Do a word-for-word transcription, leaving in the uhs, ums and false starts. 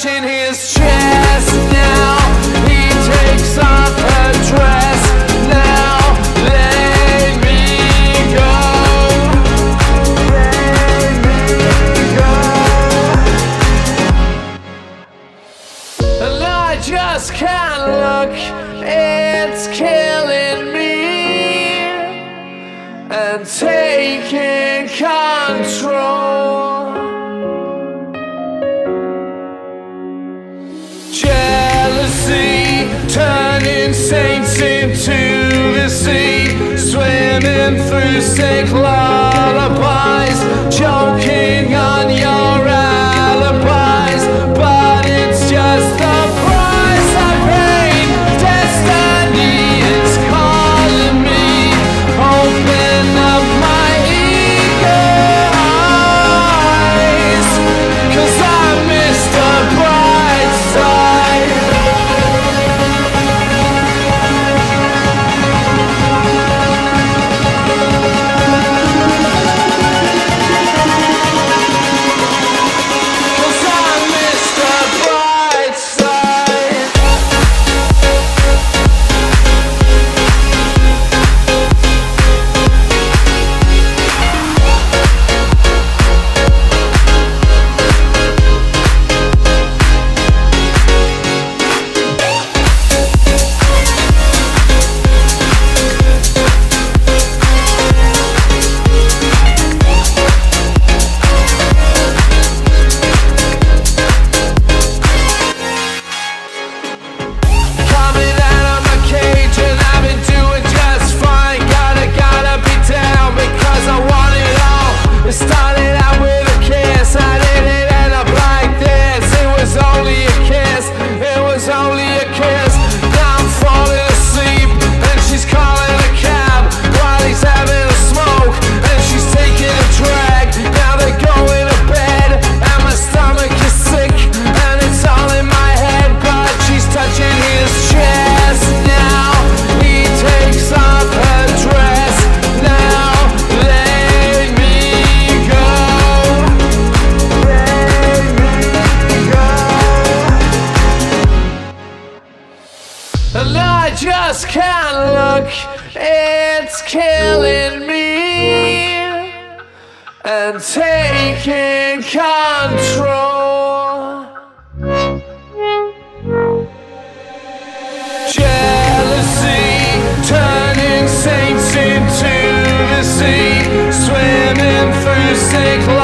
touching his chest now. He takes off her dress now. Let me go. Let me go. And I just can't look. It's killing me and taking control. Jealousy turning saints into the sea, swimming through sick lullabies, choking on your alibis. But it's just the price I paid. Destiny is calling me. Open up my eager eyes, 'cause I missed the bright side. And I just can't look, it's killing me and taking control. Jealousy turning saints into the sea, swimming through sick